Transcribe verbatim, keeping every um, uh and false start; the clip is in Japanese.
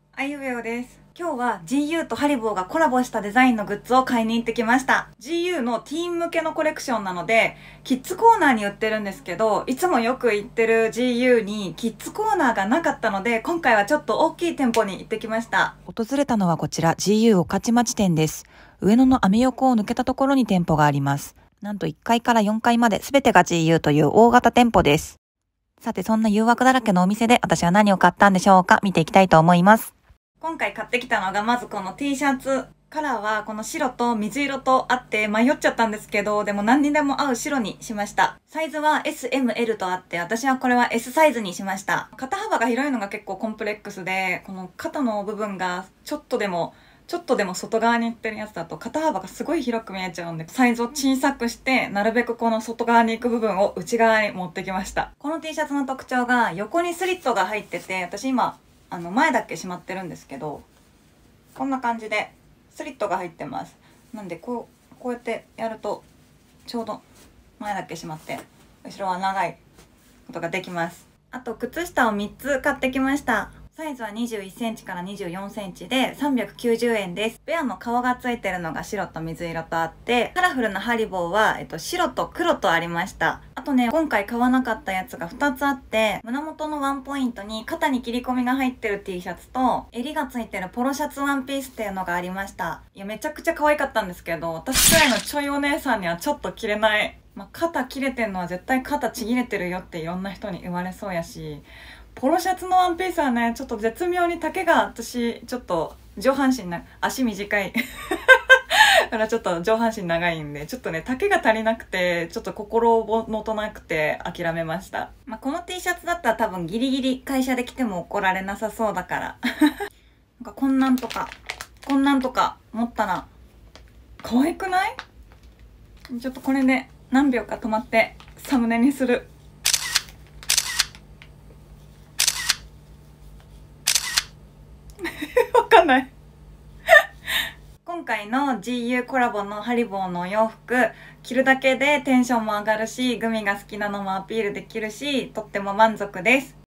あいうえおです。今日は ジーユー とハリボーがコラボしたデザインのグッズを買いに行ってきました。ジーユー のティーン向けのコレクションなので、キッズコーナーに売ってるんですけど、いつもよく行ってる ジーユー にキッズコーナーがなかったので、今回はちょっと大きい店舗に行ってきました。 訪れたのはこちら ジーユー 御徒町店です。上野のアメ横を抜けたところに店舗があります。なんといっかいからよんかいまで全てが ジーユー という大型店舗です。さてそんな誘惑だらけのお店で私は何を買ったんでしょうか、見ていきたいと思います。 今回買ってきたのがまずこの T シャツ。カラーはこの白と水色とあって迷っちゃったんですけど、でも何にでも合う白にしました。サイズは エス、エム、エル とあって、私はこれは エス サイズにしました。肩幅が広いのが結構コンプレックスで、この肩の部分がちょっとでもちょっとでも外側にいってるやつだと肩幅がすごい広く見えちゃうんで、サイズを小さくしてなるべくこの外側に行く部分を内側に持ってきました。この T シャツの特徴が横にスリットが入ってて、私今あの前だけしまってるんですけど、こんな感じでスリットが入ってます。なんでこうこうやってやるとちょうど前だけしまって後ろは長いことができます。あと靴下をみっつ買ってきました。サイズはにじゅういっセンチからにじゅうよんセンチでさんびゃくきゅうじゅうえんです。ベアの顔がついてるのが白と水色とあって、カラフルなハリボーは、えっと、白と黒とありました。あとね、今回買わなかったやつがふたつあって、胸元のワンポイントに肩に切り込みが入ってる T シャツと、襟がついてるポロシャツワンピースっていうのがありました。いや、めちゃくちゃ可愛かったんですけど、私くらいのちょいお姉さんにはちょっと着れない。まあ、肩切れてんのは絶対肩ちぎれてるよっていろんな人に言われそうやし、ポロシャツのワンピースはね、ちょっと絶妙に丈が私、ちょっと上半身な、足短い。だからちょっと上半身長いんで、ちょっとね、丈が足りなくて、ちょっと心もとなくて諦めました。まあ、この T シャツだったら多分ギリギリ会社で着ても怒られなさそうだから。なんかこんなんとか、こんなんとか持ったら、可愛くない？ちょっとこれで何秒か止まってサムネにする。わかんない。今回の ジーユー コラボのハリボーのお洋服、着るだけでテンションも上がるし、グミが好きなのもアピールできるし、とっても満足です。